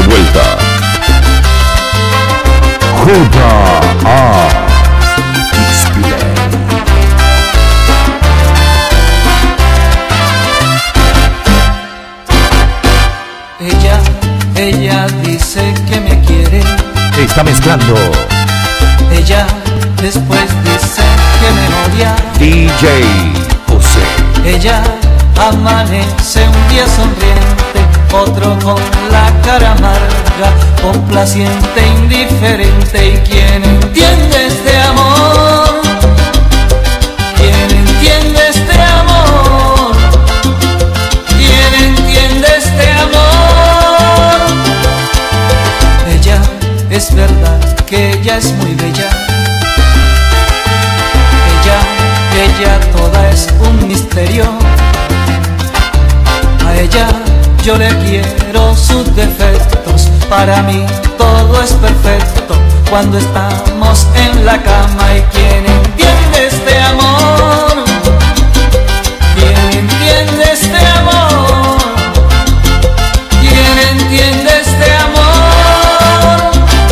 vuelta. J.A. Display. Ella dice que me quiere. Está mezclando Ella después dice que me odia. DJ José. Ella amanece un día sonriente, otro con la cara amarga, complaciente, indiferente. ¿Y quién entiende este amor? ¿Quién entiende este amor? ¿Quién entiende este amor? Ella, es verdad que ella es muy bella. Ella toda es un misterio. A ella yo le quiero sus defectos. Para mí todo es perfecto cuando estamos en la cama. ¿Y quién entiende este amor? ¿Quién entiende este amor? ¿Quién entiende este amor?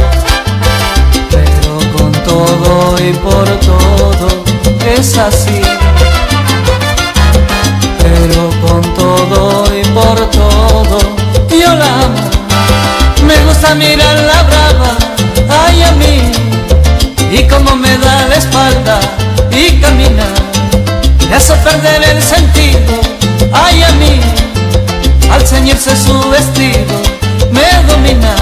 Pero con todo y por todo es así. Pero con todo y por todo yo la amo. Me gusta mirarla brava, ay a mí, y como me da la espalda y camina, me hace perder el sentido, ay a mí, al ceñirse su vestido me domina.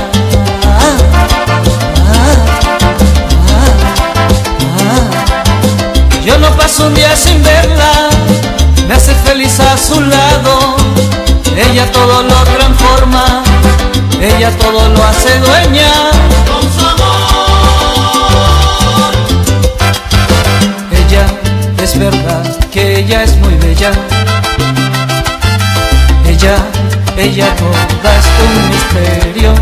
Yo no paso un día sin verla, me hace feliz a su lado. Ella todo lo transforma, ella todo lo hace dueña con su amor. Ella, es verdad que ella es muy bella. Ella toda es un misterio.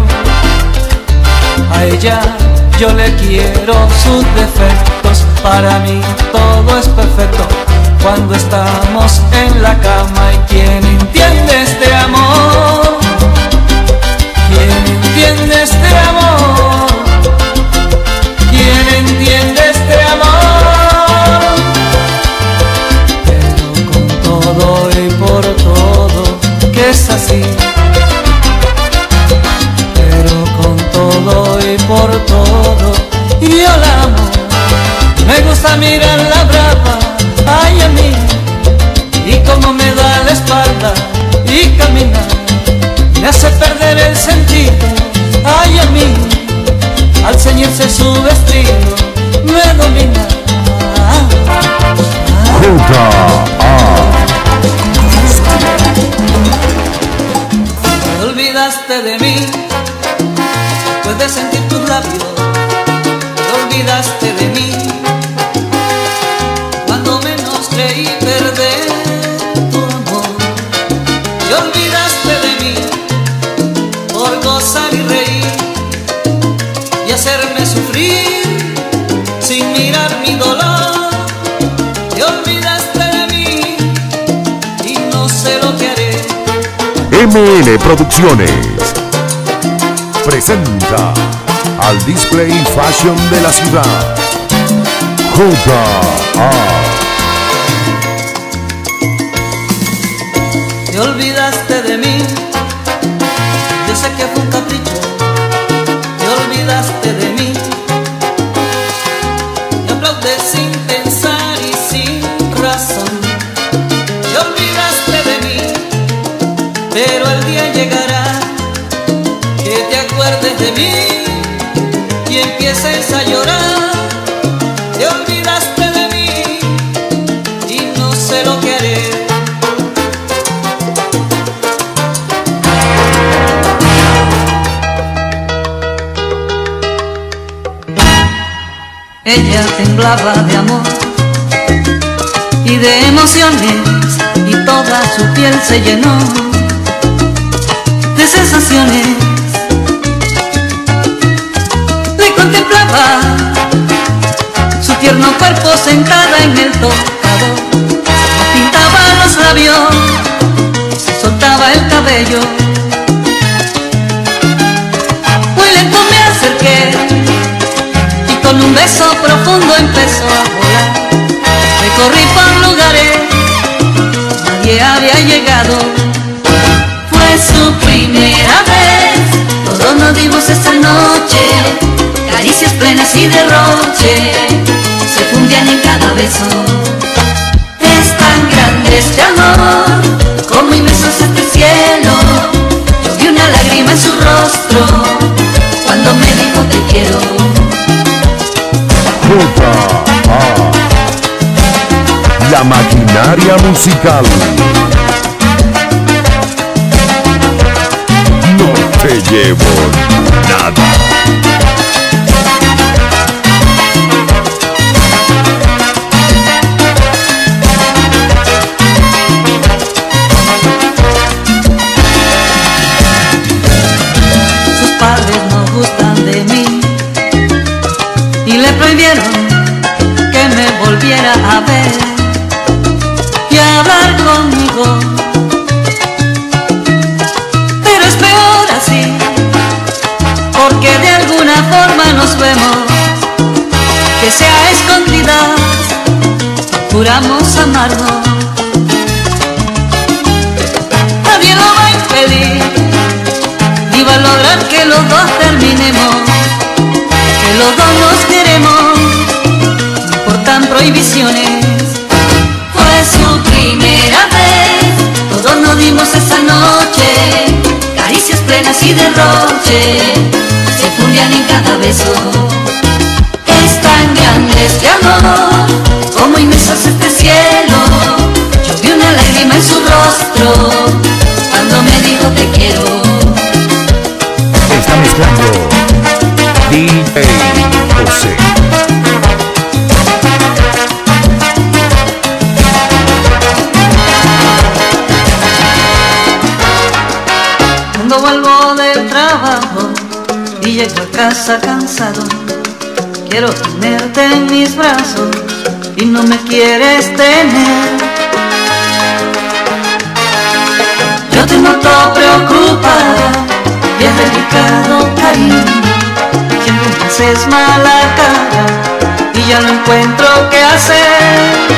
A ella yo le quiero sus defectos. Para mí todo es perfecto cuando estamos en la cama. ¿Y quién entiende este amor? ¿Quién entiende este amor? ¿Quién entiende este amor? Pero con todo y por todo que es así. Pero con todo y por todo yo la amo. Me gusta mirarla brava, ay a mí, y como me da la espalda y camina, me hace perder el sentido, ay a mí, al ceñirse su vestido me domina. J.A. Te olvidaste de mí, después de sentir tus labios, te olvidaste de mí. Creí perder tu amor. Te olvidaste de mí por gozar y reír y hacerme sufrir sin mirar mi dolor. Te olvidaste de mí y no sé lo que haré. MN Producciones presenta al display fashion de la ciudad. J.A. Te olvidaste de mí, yo sé que fue un capricho. Te olvidaste de mí, me aplaudes sin pensar y sin razón. Te olvidaste de mí, pero el día llegará que te acuerdes de mí y empieces a llorar. Te olvidaste de mí y no sé lo que haré. Ella temblaba de amor y de emociones, y toda su piel se llenó de sensaciones. Le contemplaba su tierno cuerpo sentada en el tocador, se pintaba los labios, se soltaba el cabello. beso profundo empezó a volar. Recorrí por lugares, nadie había llegado. Fue su primera vez, todos nos dimos esa noche, caricias plenas y derroche, se fundían en cada beso. Es tan grande este amor, como inmenso es este cielo. Yo vi una lágrima en su rostro, cuando me dijo te quiero. J.A. La maquinaria musical. No te llevo nada. Sus padres no gustan de mí y le prohibieron que me volviera a ver y a hablar conmigo. Pero es peor así, porque de alguna forma nos vemos, que sea a escondidas, juramos amarnos. Nadie lo va a impedir, ni va a lograr que los dos terminemos, que los dos nos queremos, no importan prohibiciones. Fue su primera vez, todos nos dimos esa noche, caricias plenas y derroche, se fundían en cada beso. Es tan grande este amor, como inmenso es este cielo. Yo vi una lágrima en su rostro, cuando me dijo te quiero. Está mezclando DJ José. Cuando vuelvo del trabajo y llego a casa cansado, quiero tenerte en mis brazos y no me quieres tener. Yo te noto preocupada y es delicado, cariño, siempre me haces mala cara y ya no encuentro qué hacer.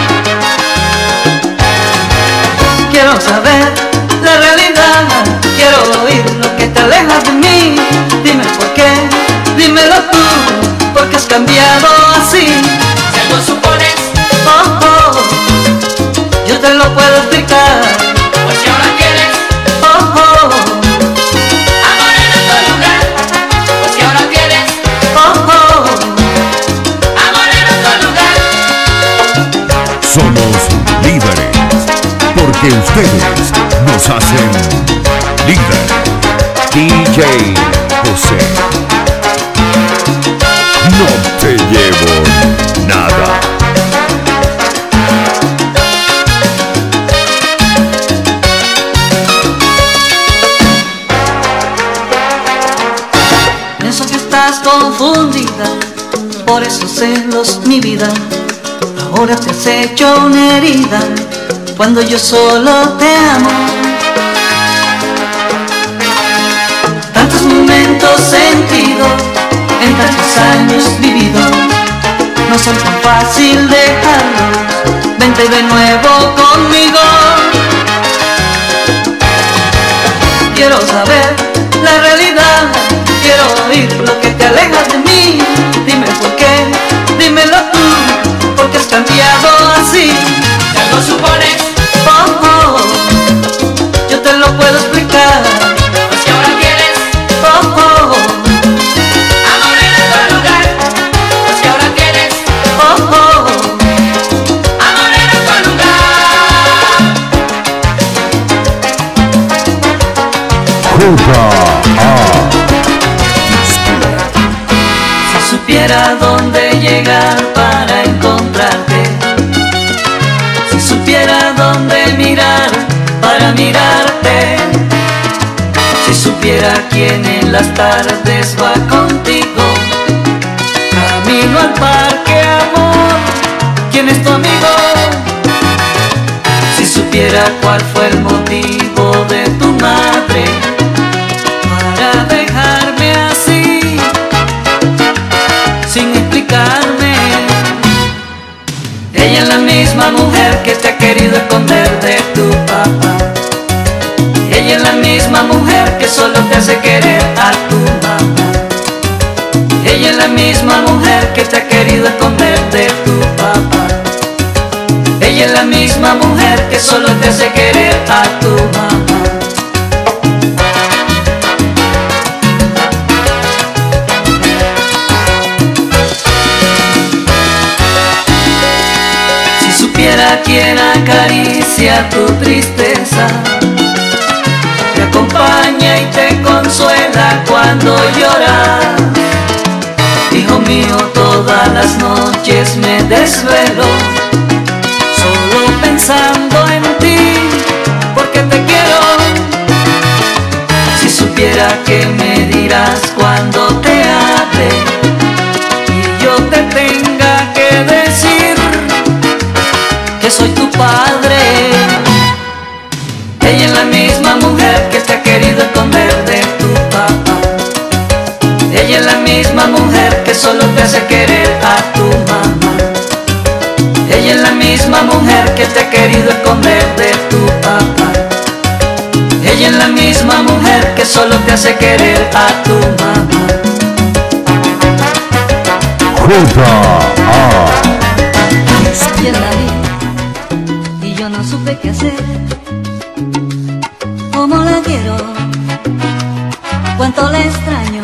Quiero saber la realidad, quiero oír lo que te alejas de mí. Dime por qué, dímelo tú, porque has cambiado así. Si algo supones, Oh, oh, yo te lo puedo explicar. pues si ahora quieres Oh, oh, amor en otro lugar, pues si ahora quieres oh, oh, amor en otro lugar. Somos líderes, porque ustedes nos hacen líder. DJ José. No te llevo nada. pienso que estás confundida, por esos celos mi vida. Ahora te has hecho una herida, cuando yo solo te amo. Tantos momentos sentidos, en tantos años vividos, no son tan fácil dejarlos. Vente de nuevo conmigo. Quiero saber la realidad, quiero oír lo que te alejas de mí. Dime por qué, dímelo tú, porque has cambiado así. Si algo supones, Oh, oh, yo te lo puedo explicar. pues si ahora quieres Oh, oh, amor en otro lugar, pues si ahora quieres oh, oh, amor en otro lugar. J.A. si supiera dónde llegar para encontrarte, si supiera dónde mirar para mirarte, si supiera quién en las tardes va contigo, camino al parque, amor, quién es tu amigo, si supiera cuál fue el motivo de tu madre para dejarme así, sin explicarme solo te hace querer a tu mamá. Ella es la misma mujer que te ha querido esconder de tu papá. Ella es la misma mujer que solo te hace querer a tu mamá. Si supiera quién acaricia tu tristeza, te acompaña y te consuela cuando lloras. Hijo mío, todas las noches me desvelo solo pensando en ti, porque te quiero. Si supiera que me dirás cuando te hable y yo te tenga que decir que soy tu padre. Ella es la misma mujer que te ha querido esconder de tu papá. Ella es la misma mujer que solo te hace querer a tu mamá. Ella es la misma mujer que te ha querido esconder de tu papá. Ella es la misma mujer que solo te hace querer a tu mamá. Ayer la vi y yo no supe qué hacer. Cómo la quiero, cuánto la extraño.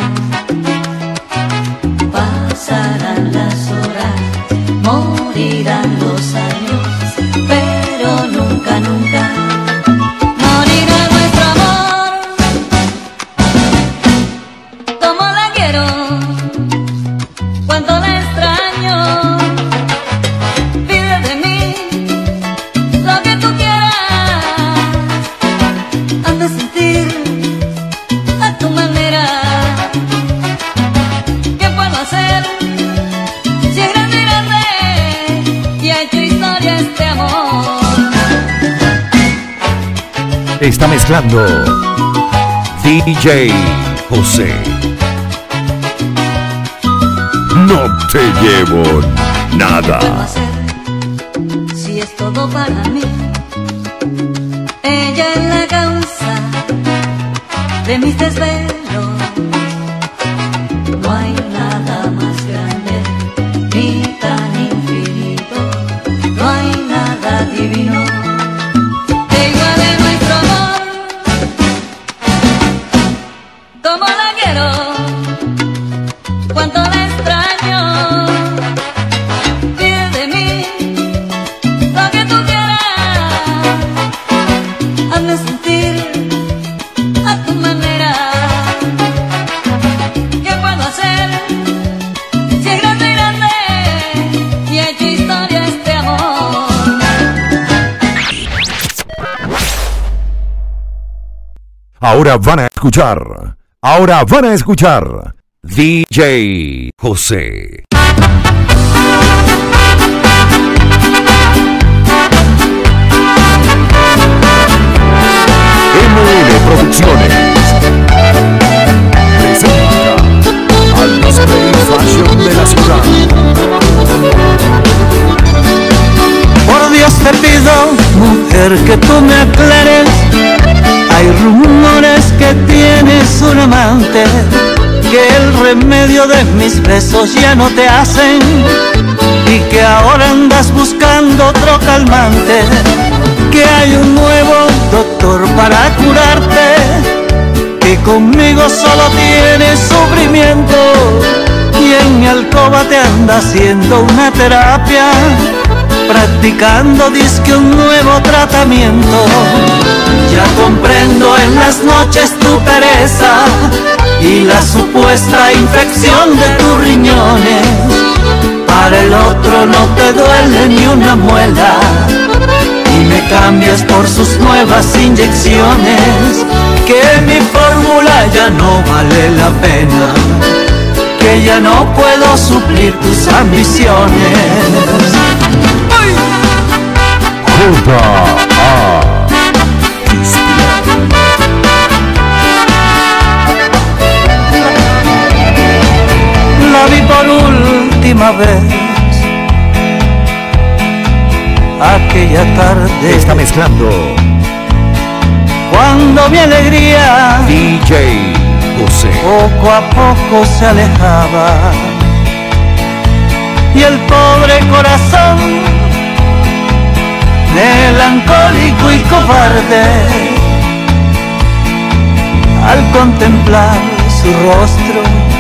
Pasarán las horas, morirán los años, pero nunca, nunca morirá nuestro amor. Como la quiero, cuánto la extraño. Pide de mí lo que tú quieras, haz de sentir a tu manera. ¿Qué puedo hacer si es grande, grande y ha hecho historia este amor? Está mezclando DJ José. No te llevo ¿Qué puedo nada. hacer si es todo para mí? Ella es la causa de mis desvelos. No hay nada más grande ni tan infinito. No hay nada divino que iguale nuestro amor. Como la quiero, cuánto la extraño. Pide de mí lo que tú quieras, hazme sentir a tu manera. ¿Qué puedo hacer si es grande, grande y ha hecho historia este amor? Ahora van a escuchar. Ahora van a escuchar. DJ José. ML Producciones presenta al display fashion de la ciudad. Por Dios te pido, mujer, que tú me aclares. Hay rumores que tienes un amante, que el remedio de mis besos ya no te hacen y que ahora andas buscando otro calmante, que hay un nuevo doctor para curarte, que conmigo solo tienes sufrimiento y en mi alcoba te anda haciendo una terapia, practicando disque un nuevo tratamiento. Ya comprendo en las noches tu pereza y la supuesta infección de tus riñones. Para el otro no te duele ni una muela y me cambias por sus nuevas inyecciones. Que mi fórmula ya no vale la pena, que ya no puedo suplir tus ambiciones. La vi por última vez aquella tarde. Está mezclando cuando pero mi alegría DJ José. poco a poco se alejaba y el pobre corazón melancólico y cobarde al contemplar su rostro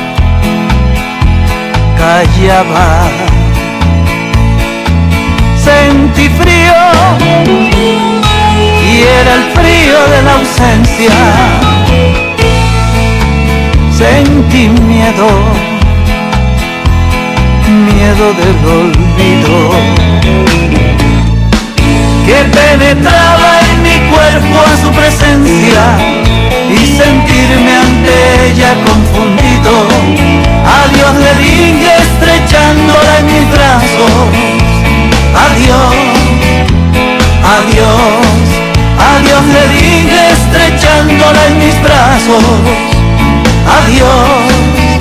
callaba. Sentí frío y era el frío de la ausencia. Sentí miedo, miedo del olvido que penetraba en mi cuerpo a su presencia y sentirme ante ella confundido. Adiós le dije estrechándola en mis brazos. Adiós, adiós, adiós le dije estrechándola en mis brazos. Adiós,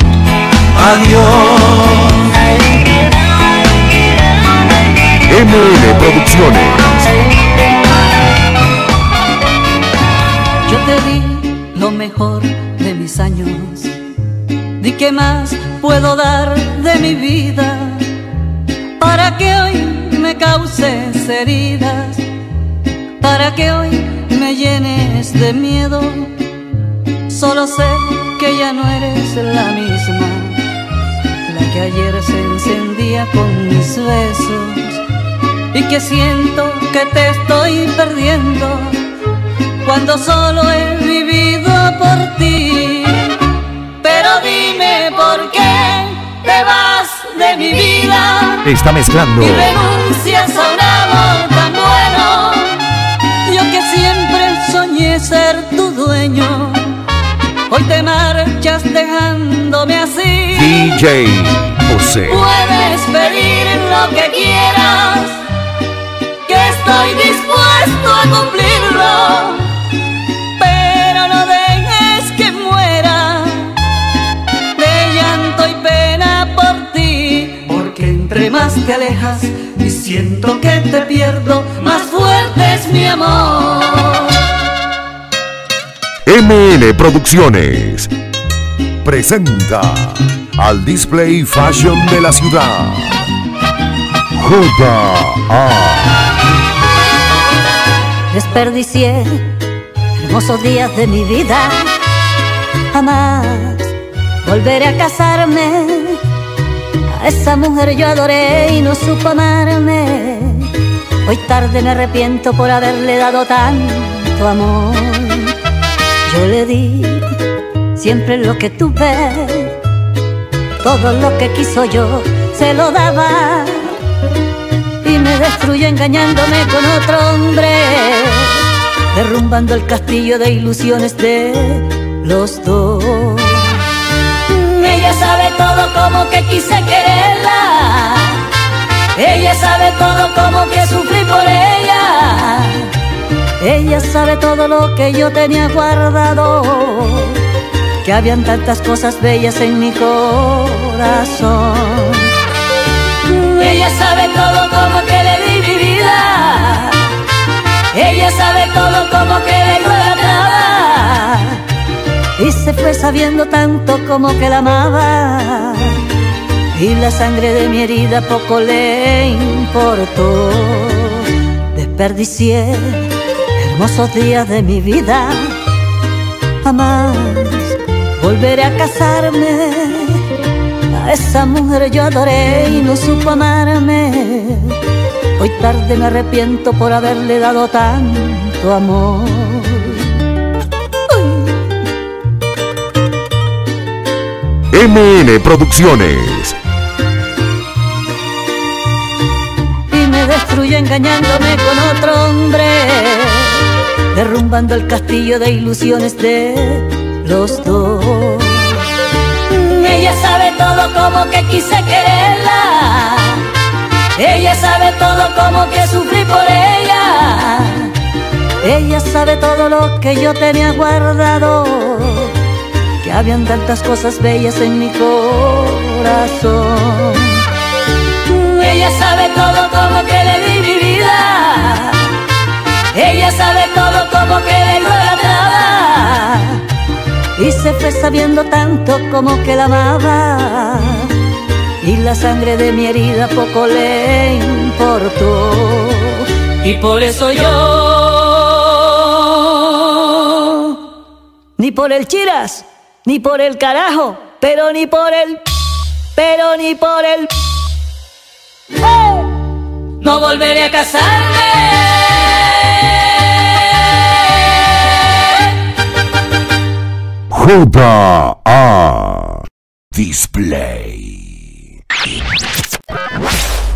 adiós. MN Producciones. Yo te di lo mejor de mis años. ¿Y qué más puedo dar de mi vida para que hoy me causes heridas? Para que hoy me llenes de miedo. Solo sé que ya no eres la misma, la que ayer se encendía con mis besos, y que siento que te estoy perdiendo cuando solo he vivido por ti. Pero dime por qué te vas de mi vida Está mezclando y renuncias a un amor tan bueno. Yo que siempre soñé ser tu dueño, hoy te marchas dejándome así. DJ José. Puedes pedir lo que quieras, que estoy dispuesto a cumplirlo, pero no dejes que muera de llanto y pena por ti. Porque entre más te alejas y siento que te pierdo, más fuerte es mi amor. MN Producciones presenta al display fashion de la ciudad. J.A. Desperdicié hermosos días de mi vida, jamás volveré a casarme. A esa mujer yo adoré y no supo amarme. Hoy tarde me arrepiento por haberle dado tanto amor. Yo le di siempre lo que tuve, todo lo que quiso yo se lo daba, y me destruyó engañándome con otro hombre, derrumbando el castillo de ilusiones de los dos. Ella sabe todo como que quise quererla, ella sabe todo como que sufrí por ella. Ella sabe todo lo que yo tenía guardado, que habían tantas cosas bellas en mi corazón. Ella sabe todo como que le di mi vida, ella sabe todo como que le idolatraba, y se fue sabiendo tanto como que la amaba, y la sangre de mi herida poco le importó. Desperdicié hermosos días de mi vida, jamás volveré a casarme. A esa mujer yo adoré y no supo amarme. Hoy tarde me arrepiento por haberle dado tanto amor. MN Producciones. Y me destruyó engañándome con otro hombre, derrumbando el castillo de ilusiones de los dos. Ella sabe todo como que quise quererla, ella sabe todo como que sufrí por ella. Ella sabe todo lo que yo tenía guardado, que habían tantas cosas bellas en mi corazón. Ella sabe todo como que le di mi vida, ella sabe todo como que le idolatraba, se fue sabiendo tanto como que la amaba, y la sangre de mi herida poco le importó. Y por eso yo, ni por el chiras, ni por el carajo, pero ni por el ¡eh! no volveré a casarme. J.A. Display.